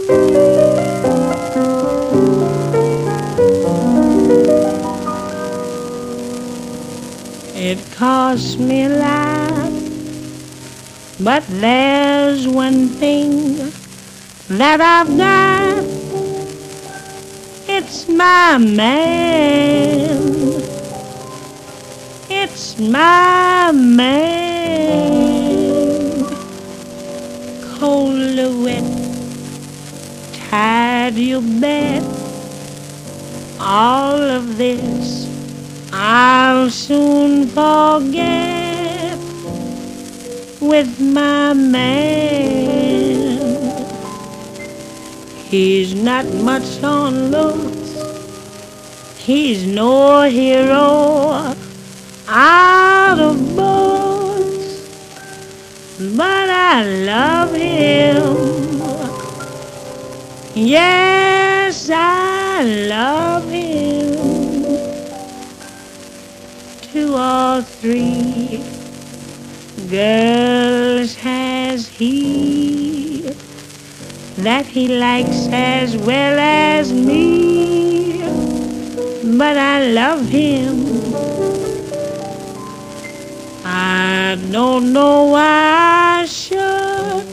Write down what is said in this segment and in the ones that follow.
It costs me a lot, but there's one thing that I've got. It's my man. It's my man. Cold or wet, tired you bet. All of this I'll soon forget with my man. He's not much on looks, he's no hero out of books, but I love him. Yes, I love him. 2 or 3 girls has he that he likes as well as me, but I love him. I don't know why I should.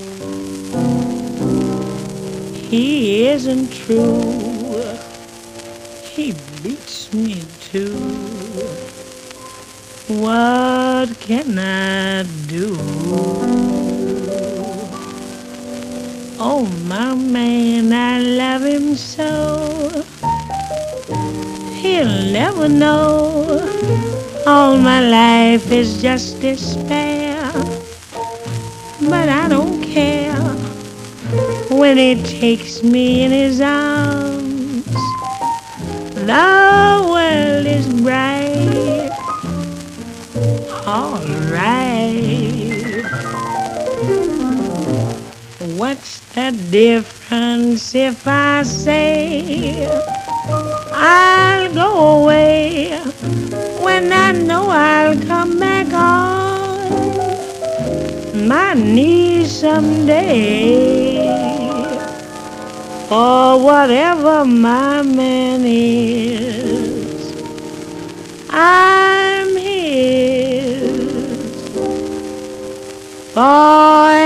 He isn't true. He beats me too. What can I do? Oh, my man, I love him so. He'll never know. All my life is just despair, but I don't care when he takes me in his arms. The world is bright. All right. What's the difference if I say I'll go away when I know I'll come back on my knees someday? For whatever my man is, I'm his. For